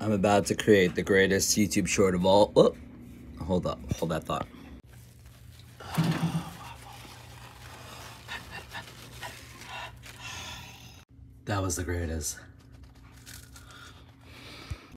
I'm about to create the greatest YouTube short of all. Whoop. Hold up. Hold that thought. That was the greatest.